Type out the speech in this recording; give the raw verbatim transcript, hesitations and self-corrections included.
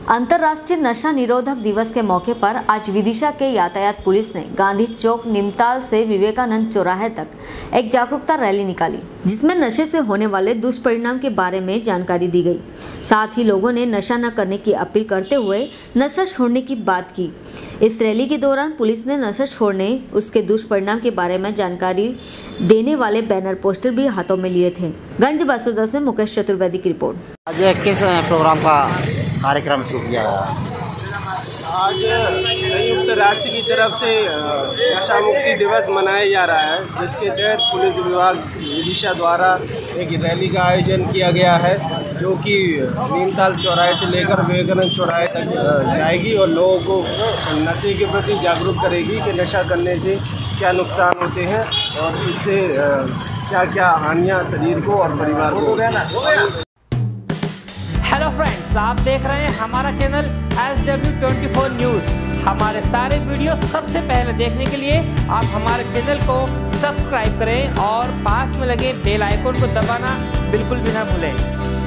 अंतर्राष्ट्रीय नशा निरोधक दिवस के मौके पर आज विदिशा के यातायात पुलिस ने गांधी चौक निमताल से विवेकानंद चौराहे तक एक जागरूकता रैली निकाली, जिसमें नशे से होने वाले दुष्परिणाम के बारे में जानकारी दी गई। साथ ही लोगों ने नशा न करने की अपील करते हुए नशा छोड़ने की बात की। इस रैली के दौरान पुलिस ने नशा छोड़ने, उसके दुष्परिणाम के बारे में जानकारी देने वाले बैनर पोस्टर भी हाथों में लिए थे। गंज बासुदा से मुकेश चतुर्वेदी की रिपोर्ट। आज किस प्रोग्राम का कार्यक्रम शुरू किया गया? आज संयुक्त राष्ट्र की तरफ से नशा मुक्ति दिवस मनाया जा रहा है, जिसके तहत पुलिस विभाग विदिशा द्वारा एक रैली का आयोजन किया गया है, जो कि नीमताल चौराहे से लेकर विवेकानंद चौराहे तक जाएगी और लोगों को नशे के प्रति जागरूक करेगी कि नशा करने से क्या नुकसान होते हैं और इससे क्या क्या हानियाँ शरीर को और परिवार को। हेलो फ्रेंड्स, आप देख रहे हैं हमारा channel S W twenty four news. हमारे सारे वीडियो सबसे पहले देखने के लिए आप हमारे चैनल को सब्सक्राइब करें और पास में लगे बेल आइकन को दबाना बिल्कुल भी ना भूलें।